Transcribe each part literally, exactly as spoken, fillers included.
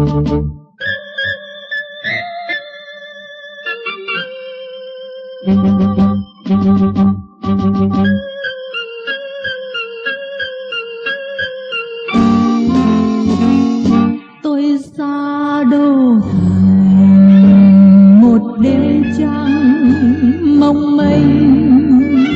Tôi xa đô thành một đêm trăng mong manh,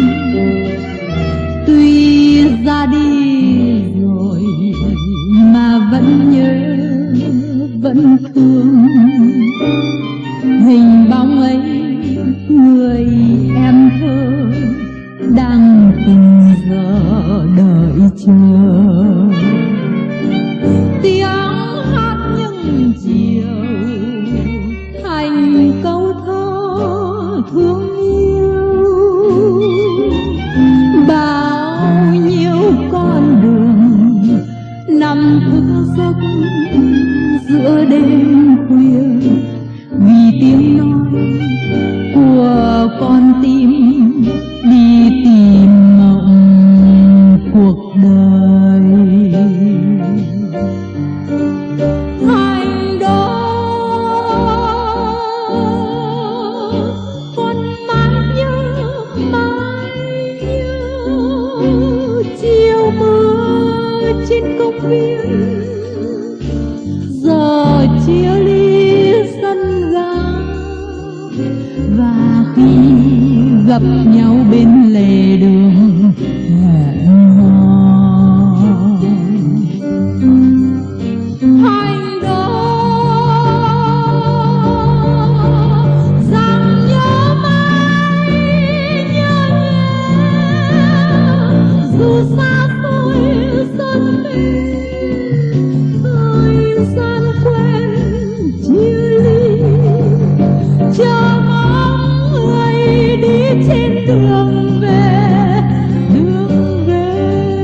tuy ra đi rồi mà vẫn nhớ vẫn thương hình bóng ấy, người em thơ đang từng giờ đợi chờ. Tiếng hát những chiều thành câu thơ thương yêu, bao nhiêu con đường nằm thức giấc giữa đêm khuya, vì tiếng nói của con tim đi tìm mộng cuộc đời. Hành đó con mãi nhớ, mãi nhớ chiều mưa trên công viên, giờ chia ly sân ga, và khi gặp nhau bên lề đường hẹn hò. Hành đó rằng nhớ mãi nhớ nhé, dù xa xôi xuân bên thời gian quen chia ly, chờ mong người đi trên đường về, đường về.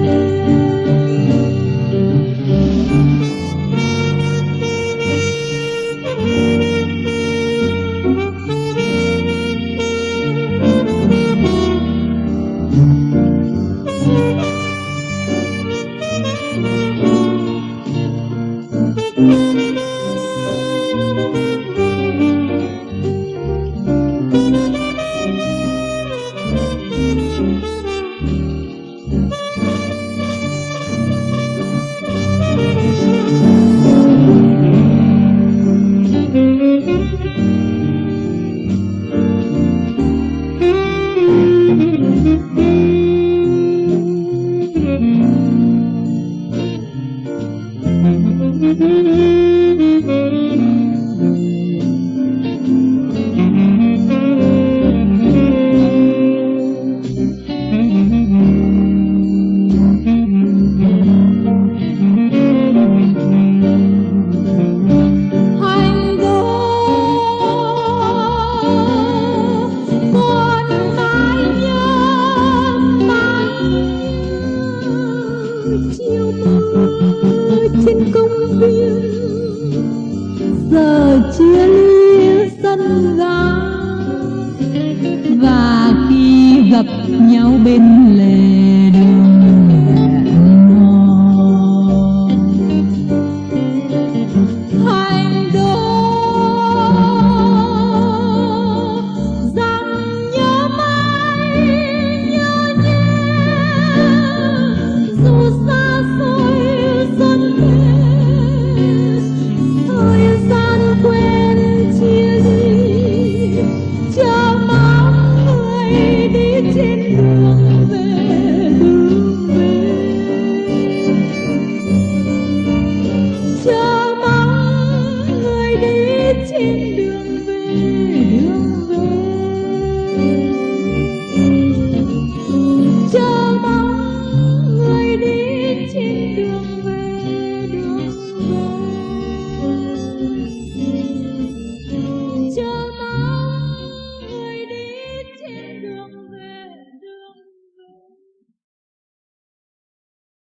Chiều mưa trên công viên, giờ chia ly sân ga, và khi gặp nhau bên lề đường hẹn hò. Hành đó rằng nhớ mãi nhớ nhé, dù xa xôi xuân về thời gian quen chia ly, chờ mong người đi trên đường về, đường về. Chờ mong người đi trên đường